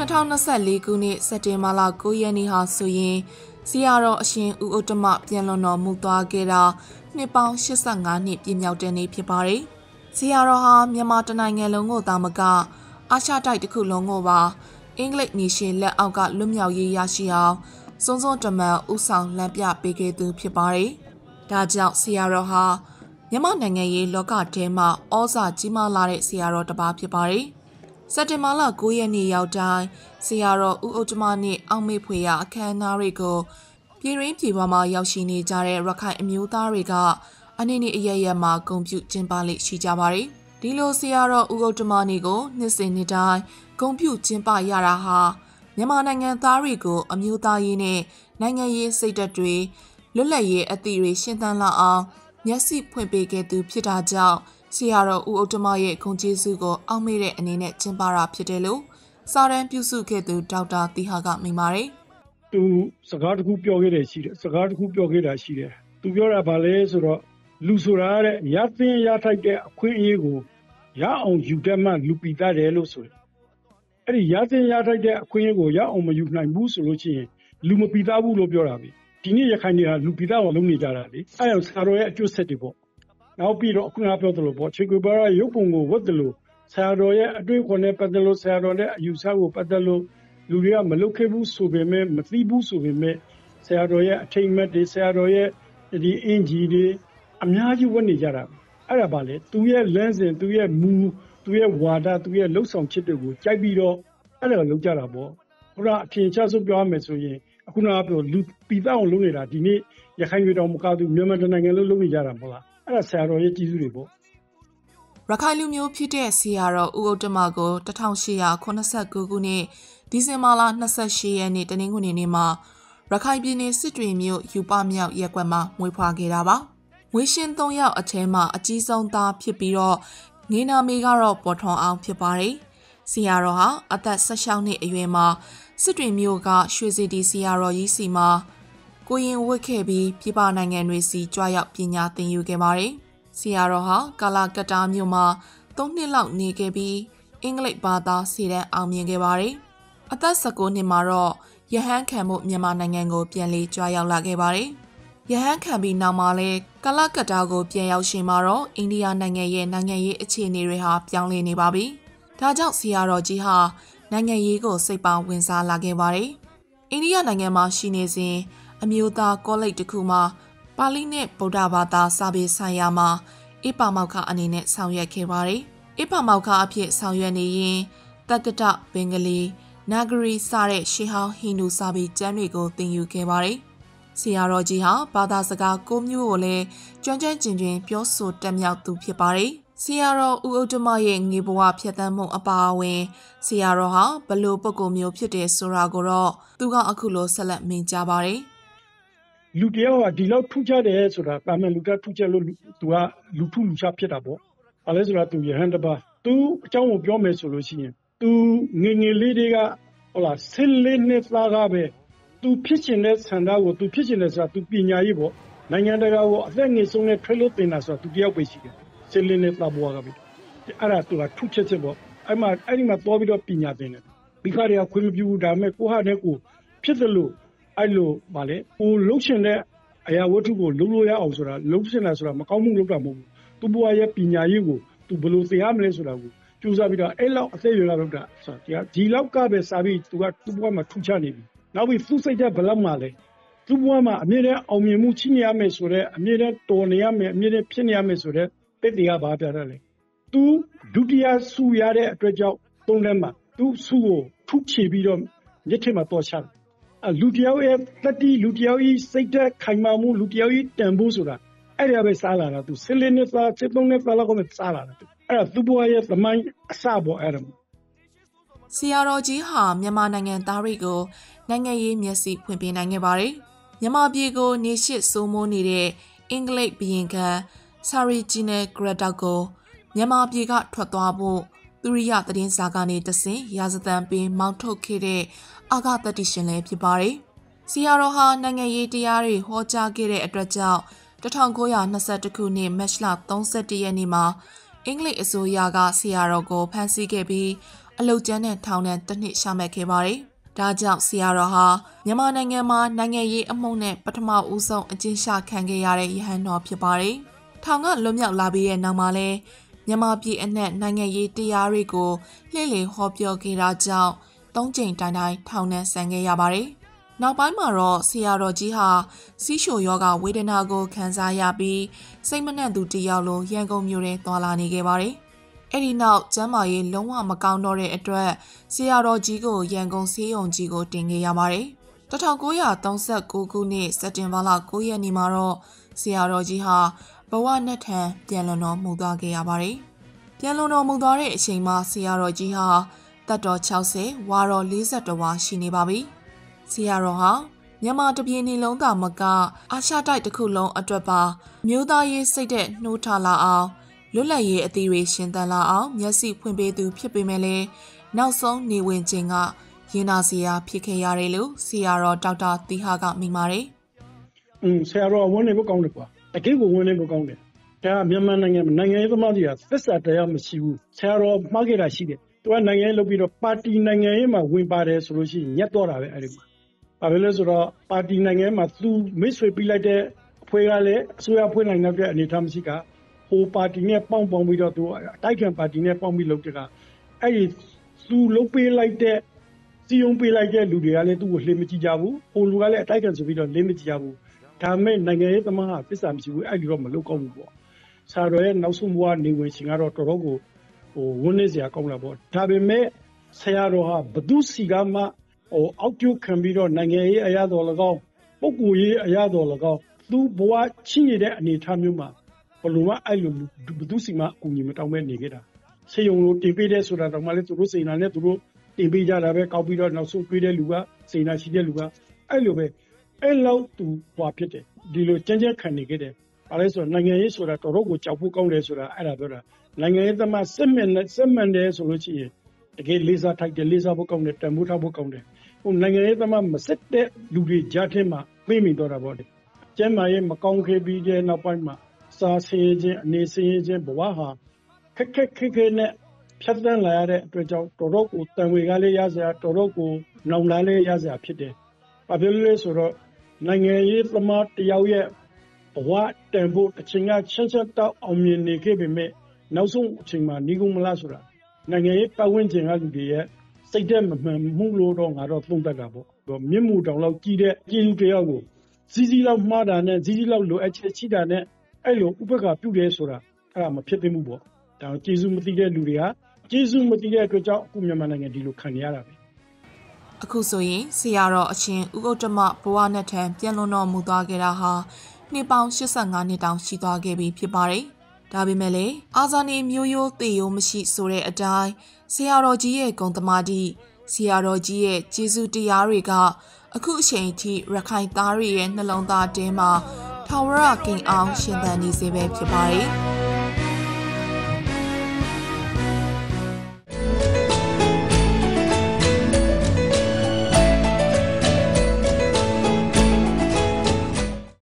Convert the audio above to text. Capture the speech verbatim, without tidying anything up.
ထောင်နှစ်ဆက်လေးခုနှစ်စက်တင်ဘာလကိုရက်နေ့ဟာဆိုရင်ဆရာတော်အရှင်ဦးဥတ္တမပြန်လွန်တော်မူသွားခဲ့တာနှစ်ပေါင်းရှစ်ဆယ့်ငါနှစ်ပြည့်မြောက်တဲ့နေ့ဖြစ်ပါတယ်။ဆရာတော်ဟာမြန်မာတနိုင်ငံလုံးကိုသာမကအာရှတိုက်တစ်ခုလုံးကိုပါအင်္ဂလိပ်နေရှင်လက်အောက်ကလွတ်မြောက်ရေးရရှိအောင်စွန်းစွန်းတမန်ဥဆောင်လမ်းပြပေးခဲ့သူဖြစ်ပါတယ်။ဒါကြောင့်ဆရာတော်ဟာမြန်မာနိုင်ငံရေးလောကထဲမှာဩဇာကြီးမားလာတဲ့ဆရာတော်တစ်ပါးဖြစ်ပါတယ်။စက်တင်ဘာလကိုရက်နေ့ရောက်တိုင်းဆရာတော်ဦးဥတ္တမနှင့်အောင်မေဖွေရအခမ်းအနားတွေကိုပြည်ရင်းပြည်ပမှာရောက်ရှိနေကြတဲ့ရခိုင်အမျိုးသားတွေကအနည်းနည်းအရရက်မှာဂုဏ်ပြုကျင်းပလိရှိကြပါတယ်။ဒီလိုဆရာတော်ဦးဥတ္တမနေ့ကိုနှစ်စဉ်နှစ်တိုင်းဂုဏ်ပြုကျင်းပရတာဟာမြန်မာနိုင်ငံသားတွေကိုအမျိုးသားရေးနဲ့နိုင်ငံရေးစိတ်ဓာတ်တွေလွတ်လပ်ရေးအသည့်တွေရှင်းသန်လာအောင်မျက်စိဖွင့်ပေးခဲ့သူဖြစ်တာကြောင့်ဆရာတော်ဦးဥတ္တမရဲ့ဂုဏ်ကျေးဇူးကိုအောက်မေ့တဲ့အနေနဲ့ကျင်းပတာဖြစ်တယ်လို့စာရန်ပြုစုခဲ့သူဒေါက်တာသီဟာကမိန့်ပါတယ်။သူစကားတစ်ခုပြောခဲ့တယ်ရှိတယ်စကားတစ်ခုပြောခဲ့တာရှိတယ်။သူပြောတာဗာလဲဆိုတော့လူဆိုတာတဲ့ရသင်းရထိုက်တဲ့အခွင့်အရေးကိုရအောင်ယူတတ်မှလူပီတတ်တယ်လို့ဆိုတယ်။အဲ့ဒီရသင်းရထိုက်တဲ့အခွင့်အရေးကိုရအောင်မယူနိုင်ဘူးဆိုလို့ရှိရင်လူမပီတတ်ဘူးလို့ပြောတာပဲ။ဒီနေ့ရခိုင်တွေကလူပီတတ်အောင်လုပ်နေကြတာလေ။အဲ့ဒါဆရာတော်ရဲ့အကျိုးဆက်တွေပေါ့။နောက်ပြီးတော့အခုနပြောသလိုပေါ့ခြေကွေပါရရုပ်ပုံကိုဝတ်တယ်လို့ဆရာတော်ရဲ့အတွေ့အကြုံနဲ့ပတ်သက်လို့ဆရာတော်နဲ့အယူဆကိုပတ်သက်လို့လူတွေကမလုပ်ခဲ့ဘူးဆိုပေမဲ့မသိဘူးဆိုပေမဲ့ဆရာတော်ရဲ့အထိတ်အမှတ်တွေဆရာတော်ရဲ့ဒီအင်ဂျီတွေအများကြီးဝတ်နေကြတာအဲ့ဒါပါလေသူရဲ့လမ်းစဉ်သူရဲ့မူသူရဲ့ဝါဒသူရဲ့လှုပ်ဆောင်ချက်တွေကိုကြိုက်ပြီးတော့အဲ့ဒါလုပ်ကြတာပေါ့ခုနအထင်ရှားဆုံးပြောရမယ်ဆိုရင်အခုနကပြောလူပီတောင်းလုပ်နေတာဒီနေ့ရခိုင်ပြည်တော်မကသူမြန်မာနိုင်ငံလုံးလုပ်နေကြတာမဟုတ်လားအဲ့ဒါဆရာတော်ရဲ့ကြီးစုတွေပေါ့ရခိုင်လူမျိုးဖြစ်တဲ့ဆရာတော်ဦးဥတ္တမကိုတစ်ထောင်ရှစ်ရာခုနှစ်ဆယ့်ကိုခုနှစ်ဒီဇင်ဘာလနှစ်ဆယ့်ရှစ်ရက်နေ့တနင်္ဂနွေနေ့မှာရခိုင်ပြည်နယ်စစ်တွေမြို့ယူပမြောက်ရပ်ကွက်မှာမွေးဖွားခဲ့တာပါ။ဝင်းရှင်သုံးယောက်အထဲမှာအကြီးဆုံးသားဖြစ်ပြီးတော့ငေးနာမီကတော့ပေါ်ထွန်အောင်ဖြစ်ပါတယ်။ဆရာတော်ဟာအသက်၁၆နှစ်အရွယ်မှာစစ်တွေမြို့ကရွှေစီတီဆရာတော်ကြီးစီမှာကိုရင်ဝတ်ခဲ့ပြီးပြည်ပနိုင်ငံတွေစီကြွရောက်ပညာသင်ယူခဲ့ပါတယ်။ဆရာတော်ဟာကာလာကတာမြို့မှာသုံးနှစ်လောက်နေခဲ့ပြီးအင်္ဂလိပ်ဘာသာစီတန်းအောင်မြင်ခဲ့ပါတယ်။အသက်၁၉နှစ်မှာတော့ရဟန်းခံမှုမြန်မာနိုင်ငံကိုပြန်လည်ကြွရောက်လာခဲ့ပါတယ်။ရဟန်းခံပြီးနောက်မှာလဲကာလာကတာကိုပြန်ရောက်ရှင်မှာတော့အိန္ဒိယနိုင်ငံရဲ့နိုင်ငံရေးအခြေအနေတွေဟာပြောင်းလဲနေပါပြီ။ဒါကြောင့်ဆရာတော်ကြီးဟာနိုင်ငံရေးကိုစိတ်ပါဝင်စားလာခဲ့ပါတယ်။အိန္ဒိယနိုင်ငံမှာရှိနေစဉ်အမျိုးသားကောလိပ်တစ်ခုမှာပါဠိနဲ့ဗုဒ္ဓဘာသာစာပေဆိုင်ရာမှာအေပါမောက္ခအနေနဲ့ဆောင်ရွက်ခဲ့ပါတယ်။အေပါမောက္ခအဖြစ်ဆောင်ရွက်နေရင်တက္ကတဘင်္ဂလီနာဂရီစတဲ့ရှေးဟောင်းဟိန္ဒူစာပေကျမ်းတွေကိုသင်ယူခဲ့ပါတယ်။ဆရာတော်ကြီးဟာဘာသာစကားကိုမျိုးကိုလည်းကျွမ်းကျွမ်းကျင်ကျင်ပြောဆိုတတ်မြောက်သူဖြစ်ပါတယ်။ဆရာတော်ဦးဥတ္တမရဲ့ငေဘဝဖြတ်သန်းမှုအပါအဝင်ဆရာတော်ဟာဘလို့ပုဂ္ဂိုလ်မျိုးဖြစ်တယ်ဆိုတာကိုတော့သူကအခုလိုဆက်လက်မိန့်ကြားပါတယ်။လူတယောက်ကဒီလောက်ထူးခြားတယ်ဆိုတာတာမန်လူကထူးခြားလို့သူကလူထူးလူခြားဖြစ်တာပေါ့။အဲလဲဆိုတာသူယဟန်တပါသူအကြောင်းကိုပြောမယ်ဆိုလို့ရှိရင်သူငငယ်လေးတွေကဟုတ်လားဆယ်လေးနှစ်သားကပဲသူဖြစ်ချင်တဲ့ဆန္ဒကိုသူဖြစ်ချင်တယ်ဆိုတာသူပညာရေးပေါ့နိုင်ငံတကာကိုအသက်ငယ်ဆုံးနဲ့ထွက်လို့တင်တာဆိုတာသူတယောက်ပဲရှိတယ်ဆယ်လေးနှစ်သားဘွားကပဲအဲ့ဒါသူကထူးချက်ချက်ပေါ့အဲ့မှာအဲ့ဒီမှာပေါ်ပြီးတော့ပညာသင်တယ်မိခါတွေကခွင့်မပြုဘူးဒါပေမဲ့ကိုဟာနဲ့ကိုဖြစ်တယ်လို့အဲ့လိုဗာလေကိုလှုပ်ရှင်တဲ့အရာဝတ္ထုကိုလုံးလို့ရအောင်ဆိုတာလှုပ်ရှင်တာဆိုတာမကောင်းမှုလုပ်တာမဟုတ်ဘူးသူဘွားရဲ့ပညာရေးကိုသူဘယ်လိုသင်ရမလဲဆိုတာကိုကျူးစားပြီးတော့အဲ့လောက်အသက်ရွယ်လာတော့တာဆိုတာဒီလောက်ကပဲစာပြီးသူကသူ့ဘဝမှာထူးခြားနေပြီနောက်ပြီးသူ့စိတ်သက်ဘယ်လောက်မှလဲသူ့ဘဝမှာအမြဲတမ်းအောင်မြင်မှုချိနေရမယ်ဆိုတော့အမြဲတမ်းတော်နေရမယ်အမြဲတမ်းဖြစ်နေရမယ်ဆိုတော့တက်တရားဘာပြတာလဲသူဒုတိယဆူရတဲ့အတွက်ကြောင့်သုံးတန်းမှာသူ့ဆူကိုထုချေပြီးတော့မျက်ထင်မှာတော်ချတယ်အလူတယောက်ရဲ့တတိလူတယောက်ဤစိတ်သက်ခိုင်မာမှုလူတယောက်ဤတန်ဖိုးဆိုတာအဲ့ဒါပဲစားလာတာသူဆယ်လေးနှစ်သားဆယ်သုံးနှစ်သားလောက်ကိုစားလာတာအဲ့ဒါသူ့ဘဝရဲ့သမိုင်းအစပေါ်အဲ့ဒါဆရာတော်ကြီးဟာမြန်မာနိုင်ငံသားတွေကိုနိုင်ငံရေးမျက်စိဖွင့်ပြနိုင်ခဲ့ပါတယ်။မြန်မာပြည်ကိုနေရှိစိုးမိုးနေတဲ့အင်္ဂလိပ်ဘုရင်ခံဆာရီဂျီနယ်ဂရက်တောက်ကိုမြန်မာပြည်ကထွက်သွားဖို့သူရိယသတင်းစာကနေတဆင့်ရာဇသံပေးမောင်းထုတ်ခဲ့တဲ့အာဃသတ္တိရှင်လည်းဖြစ်ပါတယ်။ဆရာတော်ဟာနိုင်ငံရေးတရားတွေဟောကြားခဲ့တဲ့အတွက်ကြောင့်၁၉၂၁ခုနှစ်မတ်လ၃၁ရက်နေ့မှာအင်္ဂလိပ်အစိုးရကဆရာတော်ကိုဖမ်းဆီးခဲ့ပြီးအလုတ်ကျန်းတဲ့ထောင်နဲ့တစ်နှစ်ရှာမှတ်ခဲ့ပါတယ်။ဒါကြောင့်ဆရာတော်ဟာမြန်မာနိုင်ငံမှာနိုင်ငံရေးအမှုနဲ့ပထမဦးဆုံးအကျဉ်းချခံခဲ့ရတဲ့ရဟန်းတော်ဖြစ်ပါတယ်။ထောင်ကလွတ်မြောက်လာပြီးတဲ့နောက်မှာလဲမြန်မာပြည်အနှံ့နိုင်ငံရေးတရားတွေကိုလှည့်လည်ဟောပြောခဲ့တာကြောင့်သုံးကြိမ်တိုင်တိုင်ထောင်နဲ့ဆန်ခဲ့ရပါတယ်။နောက်ပိုင်းမှာတော့ဆရာတော်ကြီးဟာစီးရှိုယောဂဝေဒနာကိုခံစားရပြီးစိတ်မနှံ့သူတယောက်လိုရန်ကုန်မြို့ထဲသွားလာနေခဲ့ပါတယ်။အဲ့ဒီနောက်ကျမ်းမာရေးလုံးဝမကောင်းတော့တဲ့အတွက်ဆရာတော်ကြီးကိုရန်ကုန်ဆေးရုံကြီးကိုတင်ခဲ့ရပါတယ်။တစ်ထောင်ကိုးရာသုံးဆယ့်ကိုးခုနှစ်စက်တင်ဘာလကိုးရက်နေ့မှာတော့ဆရာတော်ကြီးဟာဘဝနဲ့ထံပြန်လွန်တော်မူသွားခဲ့ရပါတယ်။ပြန်လွန်တော်မူသွားတဲ့အချိန်မှာဆရာတော်ကြီးဟာသက်တော်၆၀ဝါတော်၄၁ဝါရှိနေပါပြီ။ဆရာတော်ဟာမြန်မာတပြည်နေလုံးသာမကအာရှတိုက်တစ်ခုလုံးအတွက်ပါမျိုးသားရေးစိတ်တဲ့နှိုးထားလာအောင်လွတ်လပ်ရေးအသီးတွေရှင်သန်လာအောင်မျက်စိဖွင့်ပေးသူဖြစ်ပေမဲ့လည်းနောက်ဆုံးနေဝင်ခြင်းကရင်နာစရာဖြစ်ခဲ့ရတယ်လို့ဆရာတော်ဒေါက်တာသီဟကမိန့်ပါတယ်။အင်းဆရာတော်ဝန်နေဖို့ကောင်းတယ်ကွာ။တကယ်ကိုဝန်နေဖို့ကောင်းတယ်။ဒါမြန်မာနိုင်ငံနိုင်ငံရေးသမားတွေကသစ္စာတရားမရှိဘူး။ဆရာတော်မှားခဲ့တာရှိတယ်။သူကနိုင်ငံရေးလုပ်ပြီးတော့ပါတီနိုင်ငံရေးမှာဝင်ပါတယ်ဆိုလို့ရှိရင်ညက်တော့တာပဲအဲ့ဒီမှာ။ဘာဖြစ်လဲဆိုတော့ပါတီနိုင်ငံရေးမှာသူမိတ်ဆွေပြီးလိုက်တဲ့အဖွဲ့ကလည်းအစိုးရဖွဲ့နိုင်တဲ့အနေအထားမရှိကဟိုပါတီနဲ့ပေါင်းပေါင်းပြီးတော့သူအတိုက်ခံပါတီနဲ့ပေါင်းပြီးလုပ်တဲ့ကအဲ့ဒီသူလုပ်ပေးလိုက်တဲ့စီယုံပေးလိုက်တဲ့လူတွေကလည်းသူ့ကိုလှေမကြည့်ကြဘူးဟိုလူကလည်းအတိုက်ခံဆိုပြီးတော့လှေမကြည့်ကြဘူးဒါမဲ့နိုင်ငံရေးသမားဟာသစ္စာမရှိဘူးအဲ့ဒီတော့မလုပ်ကောင်းဘူးပေါ့ဆရာတော်ရဲ့နောက်ဆုံးဘဝနေဝင်ရှင်ကတော့တော်တော်ကိုဟိုဝန်းနေစရာကောင်းတာပေါ့ဒါပေမဲ့ဆရာတော်ဟာဘသူစီကမှဟိုအောက်ကျခံပြီးတော့နိုင်ငံရေးအရာတော်၎င်းပုဂ္ဂိုလ်ရေးအရာတော်၎င်းသူဘဝချင်းနေတဲ့အနေအထားမျိုးမှာဘလို့ကအဲ့လိုဘသူစီမှအကူအညီမတောင်းမဲ့နေခဲ့တာဆေးရုံလိုတင်ပေးတဲ့ဆိုတာတော့မှလည်းသူတို့စိန်နာနဲ့သူတို့တင်ပေးကြတာပဲကောက်ပြီးတော့နောက်ဆုံးတွေးတဲ့လူကစိန်နာရှိတဲ့လူကအဲ့လိုပဲအဲ့လောက်သူဟွာဖြစ်တယ်ဒီလိုကြမ်းကြမ်းခံနေခဲ့တယ်ဘာလဲဆိုတော့နိုင်ငံရေးဆိုတာတော်တော်ကိုကြောက်ဖို့ကောင်းတယ်ဆိုတာအဲ့ဒါပြောတာနိုင်ငံရေးသမားစစ်မှန်စစ်မှန်တယ်ဆိုလို့ရှိရင်တကယ်လေးစားထိုက်တယ်လေးစားဖို့ကောင်းတယ်တန်ဖိုးထားဖို့ကောင်းတယ်ဟိုနိုင်ငံရေးသမားမစစ်တဲ့လူတွေကြားထဲမှာပြေးမိတော့တာပေါ့ကျမ်းမာရေးမကောင်းခဲ့ပြီးတဲ့နောက်ပိုင်းမှာစာဆင်းရဲခြင်းအနေဆင်းရဲခြင်းဘဝဟာခက်ခက်ခက်ခဲနဲ့ဖြတ်သန်းလာရတဲ့အတွက်ကြောင့်တော်တော်ကိုတန်ဝေကလေးရစရာတော်တော်ကိုနောင်လာလေးရစရာဖြစ်တယ်။ဘာဖြစ်လဲဆိုတော့နိုင်ငံရေးသမားတယောက်ရဲ့ဘဝတန်ဖို့အချိန်ကချက်ချက်တောက်အောင်မြင်နေခဲ့ပေမဲ့နောက်ဆုံးအချိန်မှာညီကုမလားဆိုတာနိုင်ငံရေးပတ်ဝန်းကျင်ကလူတွေရဲ့စိတ်သက်မမှန်မှုလို့တော့ငါတော့သုံးသပ်တာပေါ့။မြင့်မှုတောင်လောက်ကြီးတဲ့ကြီးလူတယောက်ကိုစီစီလောက်မှားတာနဲ့စီစီလောက်လိုအပ်ချက်ရှိတာနဲ့အဲ့လိုဥပက္ခပြုတယ်ဆိုတာအဲ့ဒါမဖြစ်သင့်ဘူးပေါ့ဒါကျေးဇူးမသိတဲ့လူတွေကကျေးဇူးမသိတဲ့အတွက်ကြောင့်အခုမြန်မာနိုင်ငံဒီလိုခံရတာပဲအခုဆိုရင်ဆရာတော်အရှင်ဥက္ကဋ္ဌမဘဝနဲ့ထံပြန်လွန်တော်မူသွားခဲ့တာဟာနှစ်ပေါင်း၈၅နှစ်တောင်ရှိသွားခဲ့ပြီဖြစ်ပါတယ်ဒါပေမဲ့လည်းအာဇာနည်မျိုးရိုးသေရိုးမရှိဆိုတဲ့အတိုင်းဆရာတော်ကြီးရဲ့ဂုဏ်သမာဓိဆရာတော်ကြီးရဲ့ကျေးဇူးတရားတွေကအခုအချိန်အထိရခိုင်သားတွေရဲ့နှလုံးသားထဲမှာထာဝရကိန်းအောင်ရှင်သန်နေစေပဲဖြစ်ပါတယ်